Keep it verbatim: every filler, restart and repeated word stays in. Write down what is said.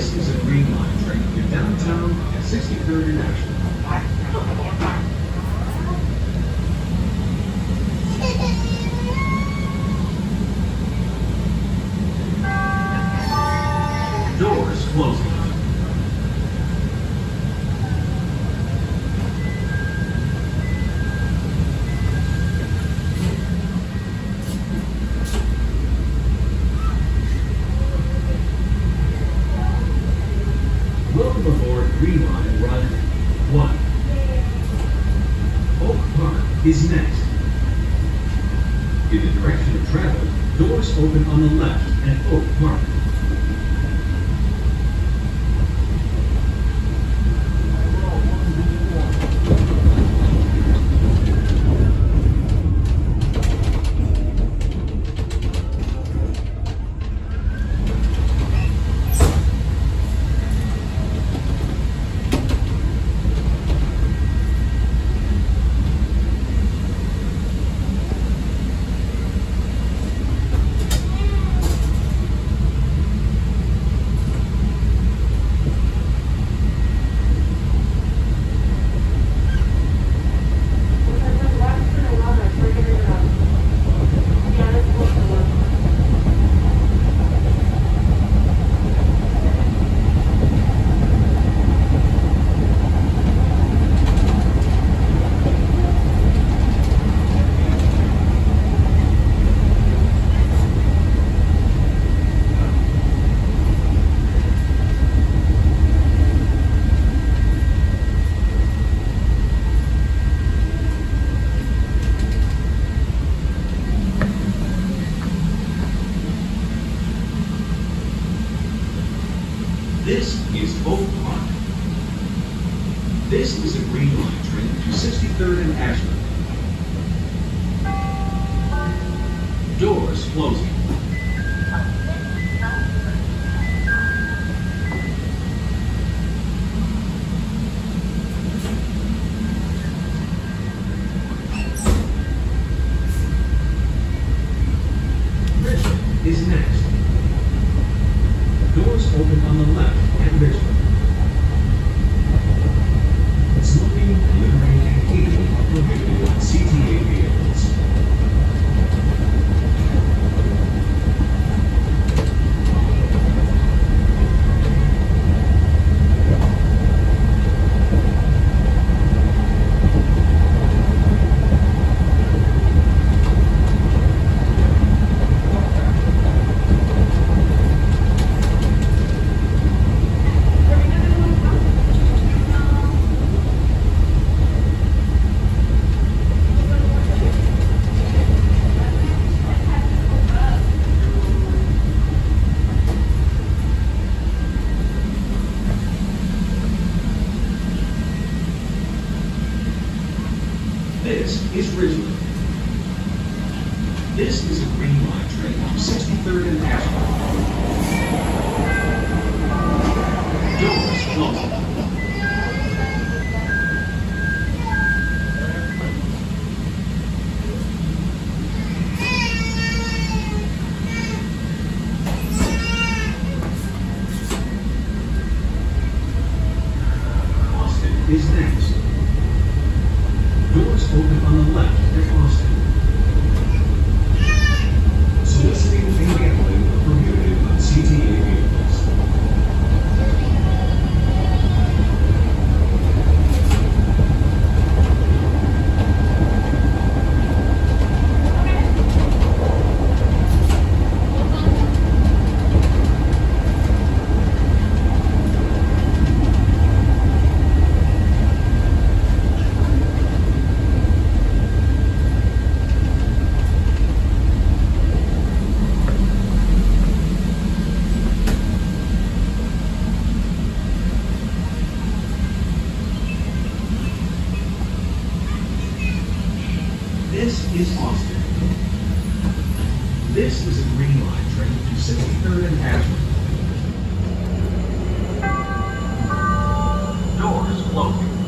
This is a Green Line train to downtown at sixty-third and Ashland. Doors closing. Welcome aboard Green Line Run one. Oak Park is next. In the direction of travel, doors open on the left at Oak Park. This is Oak Park. This is a Green Line train to sixty-third and Ashland. Doors closing. Richmond is next. Doors open on the left at Richmond. Smoking, littering, and eating are prohibited on C T A vehicles. This is Ridgeland. This is a Green Line train to sixty-third and Ashland. Doors closing. Austin is next. Doors open on the left at Austin. Soliciting and gambling are prohibited on C T A vehicles. This is Austin. This is a Green Line train to sixty-third and Ashland. Doors closing.